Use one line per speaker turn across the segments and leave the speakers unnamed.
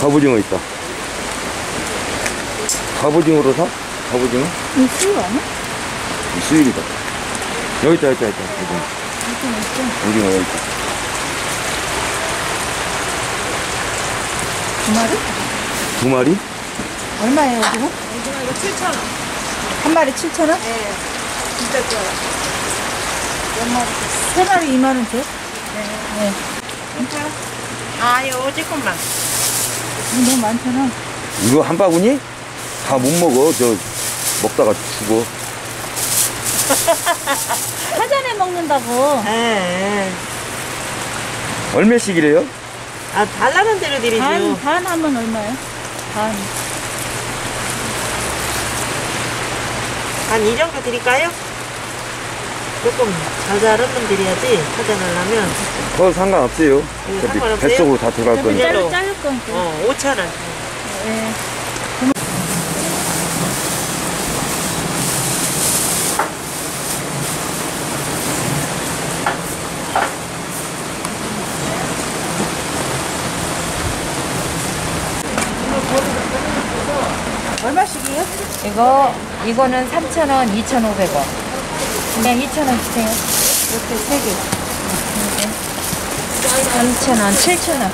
갑오징어 있다. 갑오징어로 사? 갑오징어?
이 수육 아니야?
이 수육이다. 여기 있다. 오징어. 오징어 여기 있다.
두 마리?
두 마리?
얼마예요, 오징어?
오징어 이거 7,000원.
한 마리 7,000원?
네. 진짜 좋아요.
몇 마리? 세 마리 2만원 줘? 네.
괜찮아? 아, 이거 조금만.
너무 많잖아.
이거 한 바구니? 다 못 먹어. 저 먹다가 죽어.
사전에 먹는다고.
네.
얼마씩이래요?
아, 달라는 대로 드리죠.
반 하면 얼마예요? 반.
한 이 정도 드릴까요? 조금 자잘하면 드려야지. 사전하려면.
그건 상관없어요. 어차피
상관없어요?
뱃속으로 다 들어갈
그럼
거니까.
이제-
자를 거니까.
5,000원.
네. 얼마씩이에요?
이거는 3,000원, 2,500원. 그냥 2,000원 주세요.
이렇게 세 개.
3,000원, 7,000원.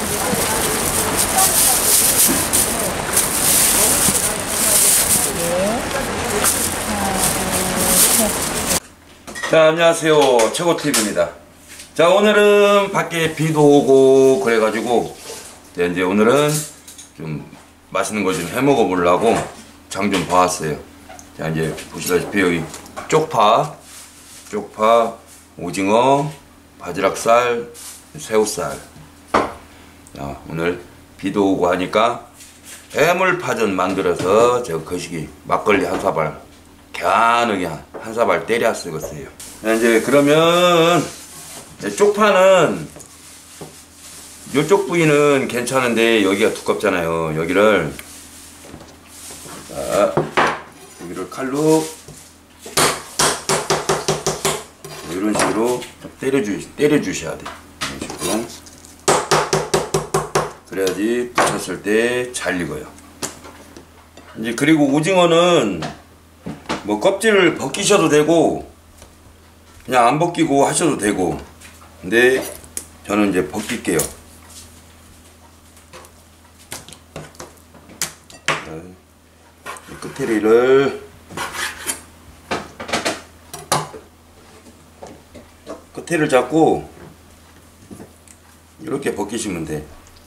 자, 안녕하세요. 최고TV입니다. 자, 오늘은 밖에 비도 오고 그래가지고 이제 오늘은 좀 맛있는 거 좀 해먹어 보려고 장 좀 봐왔어요. 자, 이제 보시다시피 여기 쪽파, 오징어, 바지락살, 새우살. 자, 오늘 비도 오고 하니까 해물파전 만들어서 저 거시기 막걸리 한 사발 겨누게 한 사발 때려 쓰겠어요. 이제 그러면 쪽파는 요쪽 부위는 괜찮은데 여기가 두껍잖아요. 여기를 칼로 이런 식으로 때려주셔야 돼. 이런 식으로. 그래야지 붙였을 때 잘 익어요. 이제 그리고 오징어는 뭐 껍질을 벗기셔도 되고 그냥 안 벗기고 하셔도 되고, 근데 저는 이제 벗길게요. 끝에를 잡고 이렇게 벗기시면 돼.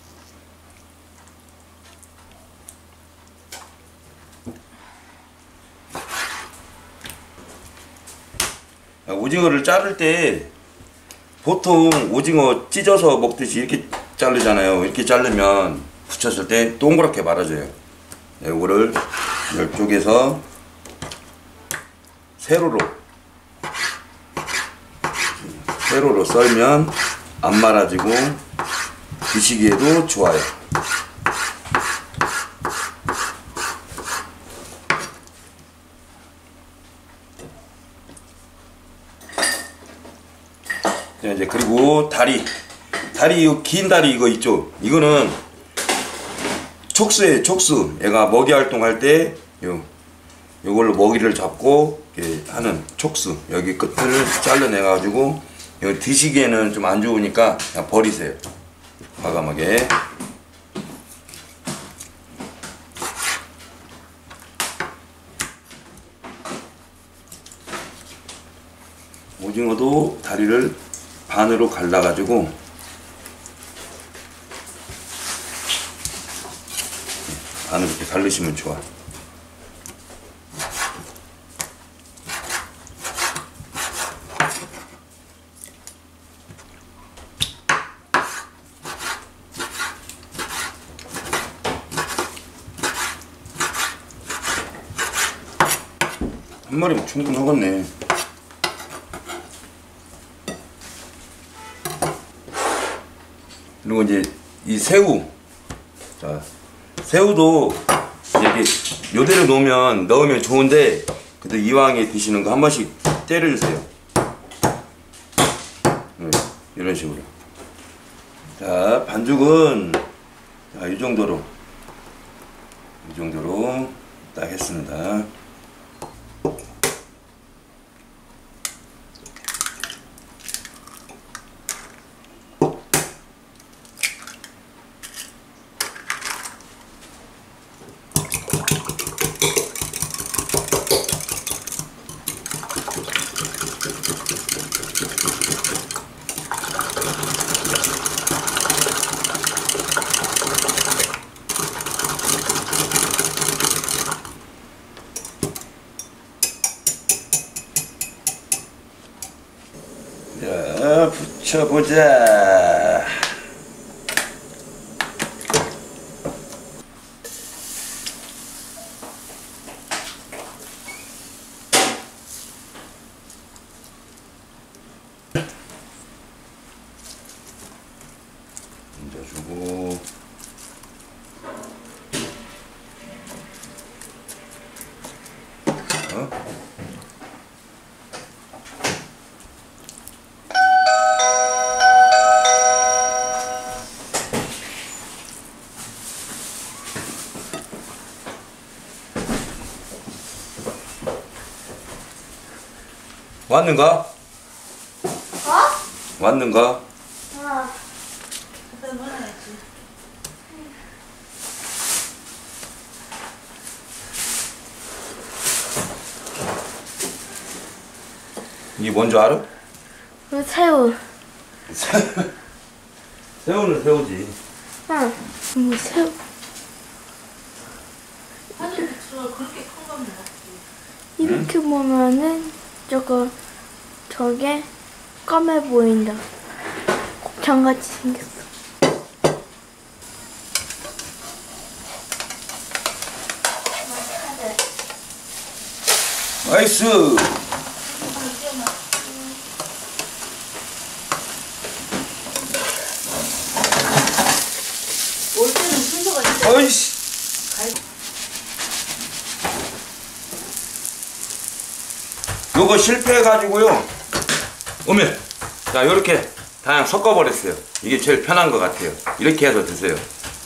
오징어를 자를 때 보통 오징어 찢어서 먹듯이 이렇게 자르잖아요. 이렇게 자르면 붙였을 때 동그랗게 말아져요. 이거를 이쪽에서 세로로 썰면 안 말아지고 드시기에도 좋아요. 이제 그리고 다리 긴 다리 이거 있죠? 이거는 촉수예요. 촉수. 얘가 먹이 활동할 때 요걸로 먹이를 잡고 이렇게 하는 촉수. 여기 끝을 잘라내 가지고 이거 드시기에는 좀 안 좋으니까 그냥 버리세요. 과감하게. 오징어도 다리를 반으로 갈라가지고 반으로 이렇게 갈르시면 좋아. 한 마리면 충분하겠네. 그리고 이제 이 새우. 자, 새우도 이렇게 요대로 넣으면 좋은데, 그래도 이왕에 드시는 거 한 번씩 때려주세요. 이런 식으로. 자, 반죽은 자, 이 정도로 이 정도로 딱 했습니다. 자, 붙여보자. 얹어주고. 왔는가? 왔는가? 이게 뭔지 알아?
새우.
새우는 새우지.
응. 새우. 이렇게 보면은 저게 까매 보인다. 곱창같이 생겼어.
나이스.
올 때는 순서가 있어.
어이씨. 요거 실패해가지고요. 오면 자 요렇게 그냥 섞어버렸어요. 이게 제일 편한 것 같아요. 이렇게 해서 드세요.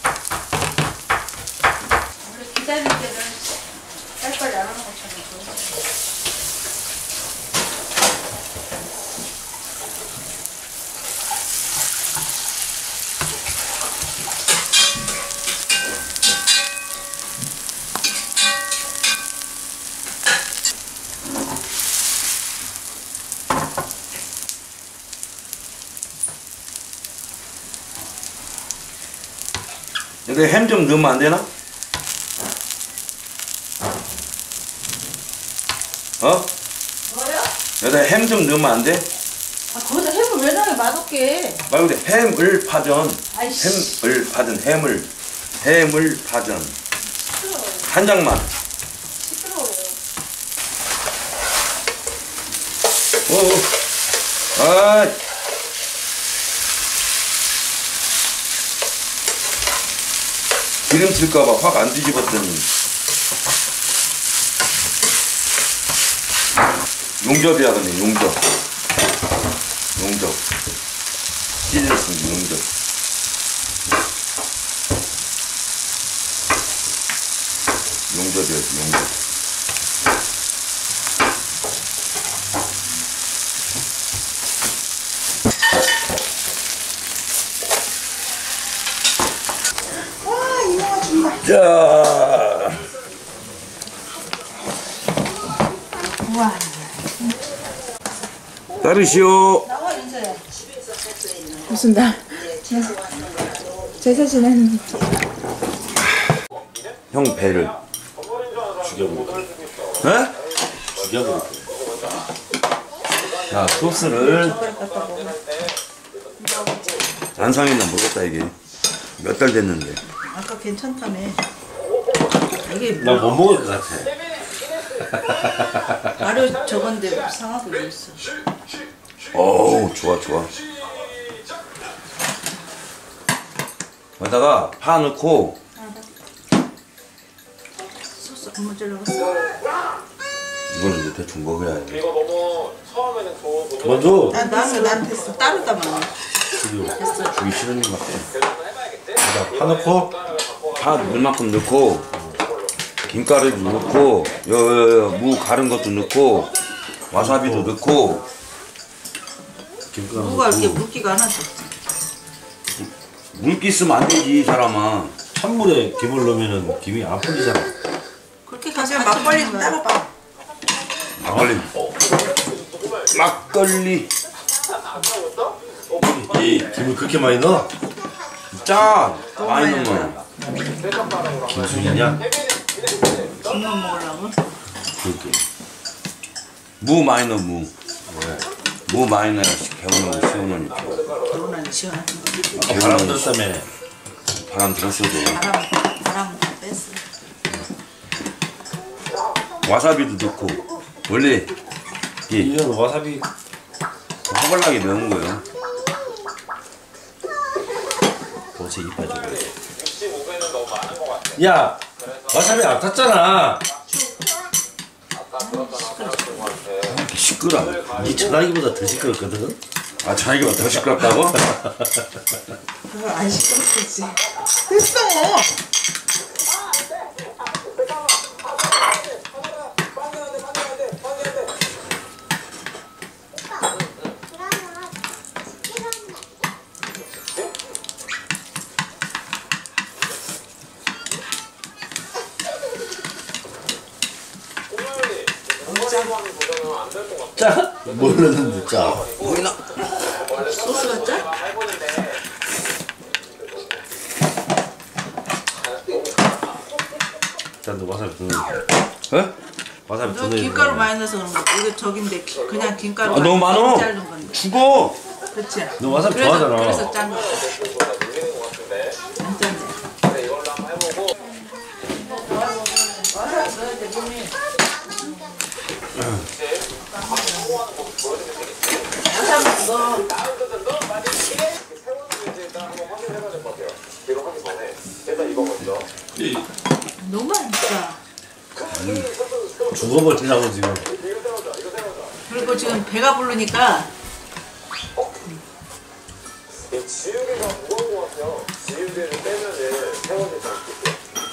원래 기다릴 때는 빨리빨리 안 하는 것처럼.
근데 햄 좀 넣으면 안 되나? 어?
뭐요?
여기다 햄 좀 넣으면 안 돼?
아, 거기다 햄을 왜 넣어요? 맛없게.
말고 햄을 파전.
아이씨.
햄을 파전. 햄을 파전. 한 장만.
시끄러워요.
아. 기름칠까봐 확 안 뒤집었더니. 용접이야, 근데 용접. 찢었으면 용접. 용접이었지, 용접. 자. 따르시오.
나와, 윤서야.
무슨 날? 제사 지내는
형 배를
죽여버릴게.
에?
죽여버릴게.
자, 소스를 안상이나 먹었다 이게 몇 달 됐는데.
아까 괜찮다며. 이게
나 못 먹을 것 같아.
발효 저건데 상하고 있어.
어우 좋아. 여기다가 파 넣고
소스 안 모자라겠어.
이거는 이제 대충 먹어야 해.
이거 너무 처음에는 못 먼저
난 됐어. 따르다만.
주기 싫은 것 같아.
파 넣고
파 물만큼 넣고 김가루도 넣고 무 가른 것도 넣고 와사비도 넣고.
김가루
누가 이렇게
넣고
물기가 안 왔어.
물기 쓰면 안 되지 이 사람아.
찬물에 김을 넣으면은 김이 안 풀리잖아.
그렇게 가서 막걸리 좀 따라봐.
막걸리. 막걸리.
이 김을 그렇게 많이 넣어?
짜. 많이 넣으면.
김순이냐?
김만 먹으려고.
그렇게.
무 많이 넣어 무. 무 많이 넣어야 개운하고 시원하니까.
결혼하니 시원한데.
바람 들었다며.
바람 들었어도.
바람 다 뺐어.
와사비도 넣고. 원래 이
이건 와사비
허벌나게 넣은 거예요.
도대체 이빨 좀. 야 와사비 안 탔잖아.
이렇게 시끄러.
이 전화기보다 더 시끄럽거든.
아 자기가 더 시끄럽다고?
그거 안 시끄럽지. 됐어.
짜? 뭘 넣는데 짜?
보이나?
소스가 짜?
자, 너 와사비 더 넣어.
어?
와사비 더
너
넣어.
김가루 많이 넣어서 그런 거. 이거 저긴데 그냥 김가루.
아, 너무 많어.
자른 건데.
죽어.
그렇지.
너 와사비
그래서
좋아하잖아.
그래서 짠 거. 안 짠데. 너무 맛있다.
죽어버리려고 지금.
그리고 지금 배가 부르니까
지우개가 무거운 것 같아요. 지우개를 빼면은 세월이 잘 쓸게요.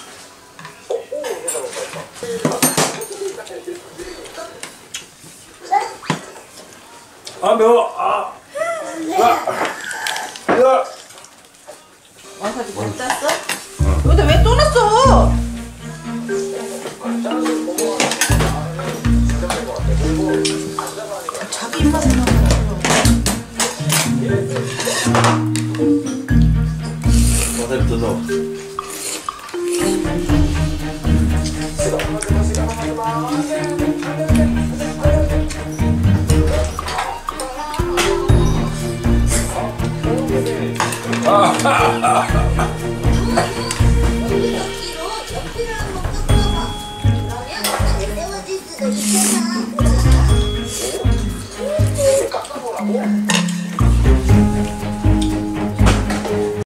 아 매워. 아. 야.
와사비 잘 짰어? 근데 왜 또 넣었어? 자기 입맛에 넣어.
와사비 더 넣어.